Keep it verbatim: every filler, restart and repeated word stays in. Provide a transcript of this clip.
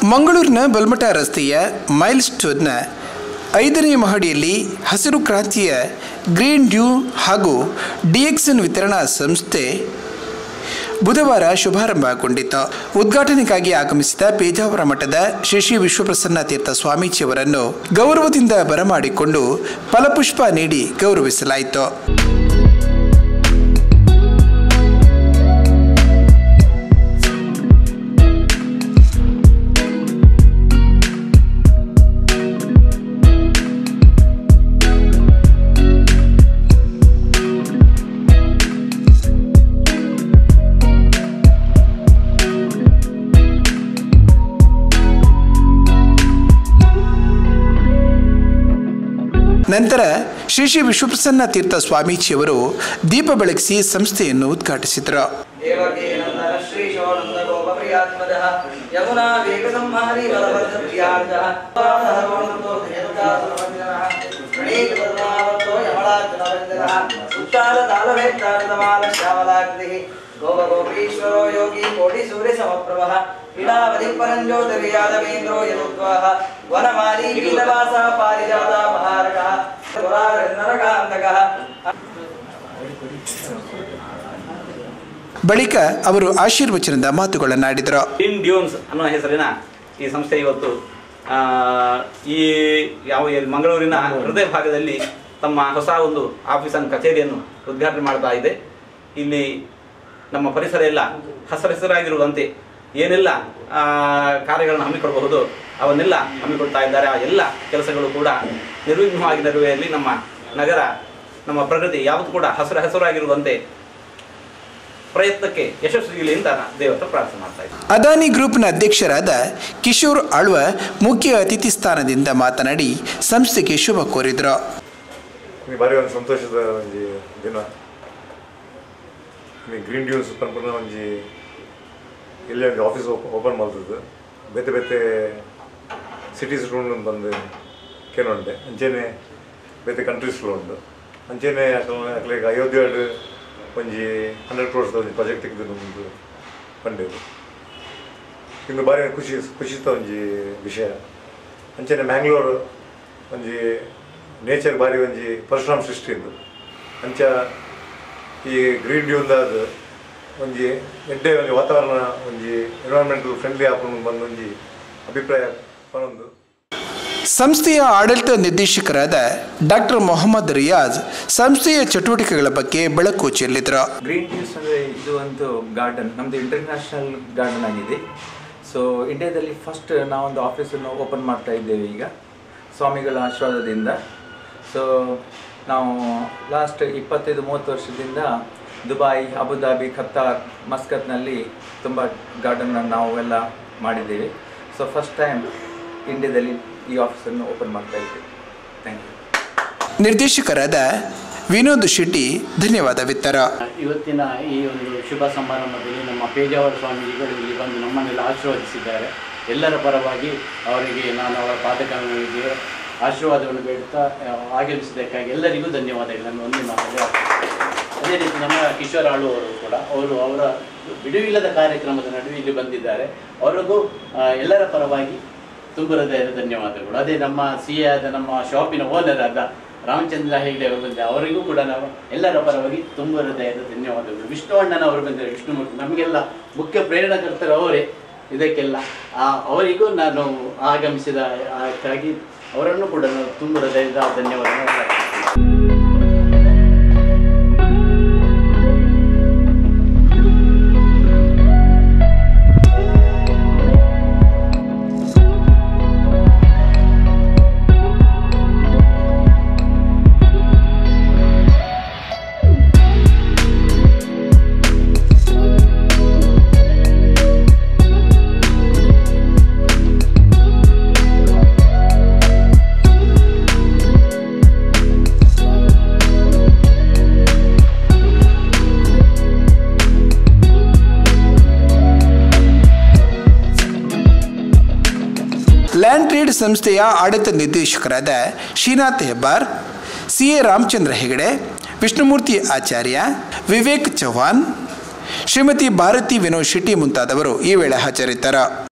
ಮಂಗಳೂರಿನ ಬಲ್ಮಠ ರಸ್ತೆಯ ಮೈಲ್ ಸ್ಟೋನ್ನ ಐದನೇ ಮಹಡಿಯಲ್ಲಿ ಹಸಿರು ಕ್ರಾಂತಿಯ ಗ್ರೀನ್ ಡ್ಯೂ ಹಾಗೂ ಡಿಎಕ್ಸನ್ ವಿತರಣಾ ಸಂಸ್ಥೆ ಬುಧವಾರ ಶುಭಾರಂಭಗೊಂಡಿತು. ಉದ್ಘಾಟನೆಗಾಗಿ ಆಗಮಿಸಿದ ಪೇಜಾವರ ಮಠದ ಶ್ರೀ ಶ್ರೀ ವಿಶ್ವಪ್ರಸನ್ನ ತೀರ್ಥ ಸ್ವಾಮೀಜಿಯವರನ್ನು ಗೌರವದಿಂದ ಬರಮಾಡಿಕೊಂಡು ಫಲಪುಷ್ಪ ನೀಡಿ ಗೌರವಿಸಲಾಯಿತು. ನಂತರ ಶ್ರೀ ಶ್ರೀ ವಿಶ್ವಪ್ರಸನ್ನ ತೀರ್ಥ ಸ್ವಾಮೀಜಿಯವರು ದೀಪ ಬೆಳಗಿಸಿ ಸಂಸ್ಥೆಯನ್ನು ಉದ್ಘಾಟಿಸಿದರು. गोपगोपीश्वरो योगी कोटि सूर्य समप्रभः लीलावधि परञ्ज्योतिर्यादवेन्द्रो यदुद्वाः वनमाली वीतवासः पारिजाता महारकः नरकान्तकः. ಬಳಿಕ ಅವರು ಆಶೀರ್ವಚನದ ಮಾತುಗಳನ್ನಾಡಿದರು. ಗ್ರೀನ್ ಡ್ಯೂನ್ಸ್ ಅನ್ನೋ ಹೆಸರಿನ ಈ ಸಂಸ್ಥೆ ಇವತ್ತು ಈ ಯಾವ ಮಂಗಳೂರಿನ ಹೃದಯ ಭಾಗದಲ್ಲಿ ತಮ್ಮ ಹೊಸ ಒಂದು ಆಫೀಸನ್ನು ಕಚೇರಿಯನ್ನು ಉದ್ಘಾಟನೆ ಮಾಡ್ತಾ ಇದೆ. ಇಲ್ಲಿ ನಮ್ಮ ಪರಿಸರ ಎಲ್ಲ ಹಸರಹಸರಾಗಿರುವಂತೆ ಏನೆಲ್ಲ ಕಾರ್ಯಗಳನ್ನು ಹಮ್ಮಿಕೊಡಬಹುದು ಅವನ್ನೆಲ್ಲ ಹಮ್ಮಿಕೊಡ್ತಾ ಇದ್ದಾರೆ. ಆ ಎಲ್ಲ ಕೆಲಸಗಳು ಕೂಡ ನಿರ್ವಿಘ್ನವಾಗಿ ನೆರವೇರಲಿ. ನಮ್ಮ ನಗರ, ನಮ್ಮ ಪ್ರಗತಿ ಯಾವುದು ಕೂಡ ಹಸಿರು ಹಸಿರಾಗಿರುವಂತೆ ಪ್ರಯತ್ನಕ್ಕೆ ಯಶಸ್ವಿಲಿ ಅಂತ ದೇವರ ಪ್ರಾರ್ಥನೆ ಮಾಡ್ತಾ ಇದ್ದಾರೆ. ಅದಾನಿ ಗ್ರೂಪ್ನ ಅಧ್ಯಕ್ಷರಾದ ಕಿಶೋರ್ ಆಳ್ವ ಮುಖ್ಯ ಅತಿಥಿ ಸ್ಥಾನದಿಂದ ಮಾತನಾಡಿ ಸಂಸ್ಥೆಗೆ ಶುಭ ಕೋರಿದರು. ಬಾರಿ ಒಂದು ಸಂತೋಷದ ಒಂದು ದಿನ. ಗ್ರೀನ್ ಡ್ಯೂನ್ಸ್ ಪನ್ಪುನ ಒಂಜಿ ಇಲ್ಲಿ ಒಂದು ಆಫೀಸ್ ಓಪನ್ ಮಾಡ್ತದ್ದು ಬೇತೆ ಬೇತೆ ಸಿಟೀಸ್ ಬಂದು ಕೇನುಂಡೆ ಅಂಚೆನೆ ಬೇತೆ ಕಂಟ್ರೀಸ್ಲು ಉಂಡು ಅಂಚೆನೆ ಅಕ್ಲೆಗ್ ಅಯೋಧ್ಯೆ ಒಂಜಿ ಹಂಡ್ರೆಡ್ ಕ್ರೋರ್ಸ್ ಒಂದು ಪ್ರಾಜೆಕ್ಟ್ ತೆಗೆದು ಒಂದು ಪಂಡೇದು ಇಂದು ಬಾರಿ ಖುಷಿ ಖುಷಿತ ಒಂಜಿ ವಿಷಯ. ಅಂಚೆನೆ ಮ್ಯಾಂಗ್ಳೂರು ಒಂಜಿ ನೇಚರ್ ಬಾರಿ ಒಂಜಿ ಪರಶುರಾಮ ಸೃಷ್ಟಿ ಇಂದು ಅಂಚ ಈ ಗ್ರೀನ್ ಡ್ಯೂನ್ದಾದ ಒಂಜಿ ಎಡ್ಡೆ ಒಂಜಿ ವಾತಾವರಣ ಒಂಜಿ ಎನ್ವೈರನ್ಮೆಂಟಲ್ ಫ್ರೆಂಡ್ಲಿ ಆಪುಂಡು ಬಂದು ಒಂಜಿ ಅಭಿಪ್ರಾಯ ಪನೊಂದು. ಸಂಸ್ಥೆಯ ಆಡಳಿತ ನಿರ್ದೇಶಕರಾದ ಡಾಕ್ಟರ್ ಮೊಹಮ್ಮದ್ ರಿಯಾಜ್ ಸಂಸ್ಥೆಯ ಚಟುವಟಿಕೆಗಳ ಬಗ್ಗೆ ಬೆಳಕು ಚೆಲ್ಲಿದರು. ಗ್ರೀನ್ ಡ್ಯೂಸ್ ಅಂದರೆ ಇದು ಒಂದು ಗಾರ್ಡನ್, ನಮ್ಮದು ಇಂಟರ್ನ್ಯಾಷನಲ್ ಗಾರ್ಡನ್ ಆಗಿದೆ. ಸೊ ಇಂಡಿಯಾದಲ್ಲಿ ಫಸ್ಟ್ ನಾವೊಂದು ಆಫೀಸನ್ನು ಓಪನ್ ಮಾಡ್ತಾ ಇದ್ದೇವೆ ಈಗ ಸ್ವಾಮಿಗಳ ಆಶೀರ್ವಾದದಿಂದ. ಸೊ ನಾವು ಲಾಸ್ಟ್ ಇಪ್ಪತ್ತೈದು ಮೂವತ್ತು ವರ್ಷದಿಂದ ದುಬೈ, ಅಬುದಾಬಿ, ಖತ್ತಾರ್, ಮಸ್ಕತ್ನಲ್ಲಿ ತುಂಬ ಗಾರ್ಡನ್ನ ನಾವು ಎಲ್ಲ ಮಾಡಿದ್ದೇವೆ. ಸೊ ಫಸ್ಟ್ ಟೈಮ್ ಇಂಡಿಯಾದಲ್ಲಿ ಈ ಆಫೀಸನ್ನು ಓಪನ್ ಮಾಡ್ತಾ ಇದ್ದೇವೆ. Thank you. ನಿರ್ದೇಶಕರಾದ ವಿನೋದ್ ಶೆಟ್ಟಿ ಧನ್ಯವಾದವಿತ್ತರ. ಇವತ್ತಿನ ಈ ಒಂದು ಶುಭ ಸಮಾರಂಭದಲ್ಲಿ ನಮ್ಮ ಪೇಜಾವರ ಸ್ವಾಮೀಜಿಗಳು ಇಲ್ಲಿ ಬಂದು ನಮ್ಮನ್ನೆಲ್ಲ ಆಶೀರ್ವದಿಸಿದ್ದಾರೆ. ಎಲ್ಲರ ಪರವಾಗಿ ಅವರಿಗೆ ನಾನು ಅವರ ಪಾದಕಗಳಿಗೆ ಆಶೀರ್ವಾದವನ್ನು ಬೇಡುತ್ತಾ ಆಗಮಿಸಿದ್ದಕ್ಕಾಗಿ ಎಲ್ಲರಿಗೂ ಧನ್ಯವಾದಗಳನ್ನು ಒಂದೇ ಮಾತಲ್ಲಿ. ಅದೇ ರೀತಿ ನಮ್ಮ ಕಿಶೋರ್ ಆಳು ಅವರು ಕೂಡ ಅವರು ಅವರ ಬಿಡುವಿಲ್ಲದ ಕಾರ್ಯಕ್ರಮದ ನಡುವೆ ಇಲ್ಲಿ ಬಂದಿದ್ದಾರೆ. ಅವರಿಗೂ ಎಲ್ಲರ ಪರವಾಗಿ ತುಂಬ ಹೃದಯದ ಧನ್ಯವಾದಗಳು. ಅದೇ ನಮ್ಮ ಸಿ ಎ ಆದ ನಮ್ಮ ಶಾಪಿನ ಓನರ್ ಆದ ರಾಮಚಂದ್ರ ಹೆಗ್ಡೆ ಅವರು ಬಂದ ಅವರಿಗೂ ಕೂಡ ನಾವು ಎಲ್ಲರ ಪರವಾಗಿ ತುಂಬ ಹೃದಯದ ಧನ್ಯವಾದಗಳು. ವಿಷ್ಣು ಅಣ್ಣನ ಅವರು ಬಂದರೆ ವಿಷ್ಣುಮೂರ್ತಿ ನಮಗೆಲ್ಲ ಮುಖ್ಯ ಪ್ರೇರಣಕರ್ತರು ಅವರೇ ಇದಕ್ಕೆಲ್ಲ. ಅವರಿಗೂ ನಾನು ಆಗಮಿಸಿದ ಅದಕ್ಕಾಗಿ ಅವರನ್ನು ಕೂಡ ನಾವು ತುಂಬ ಹೃದಯದ ಧನ್ಯವಾದಗಳು. ಲ್ಯಾಂಡ್ ಟ್ರೇಡ್ ಸಂಸ್ಥೆಯ ಆಡಳಿತ ನಿರ್ದೇಶಕರಾದ ಶ್ರೀನಾಥ್ ಹೆಬ್ಬಾರ್, ಸಿ ಎ ರಾಮಚಂದ್ರ ಹೆಗಡೆ, ವಿಷ್ಣುಮೂರ್ತಿ ಆಚಾರ್ಯ, ವಿವೇಕ್ ಚೌಹಾನ್, ಶ್ರೀಮತಿ ಭಾರತಿ ವಿನೋದ್ ಶೆಟ್ಟಿ ಮುಂತಾದವರು ಈ ವೇಳೆ ಹಾಜರಿದ್ದರು.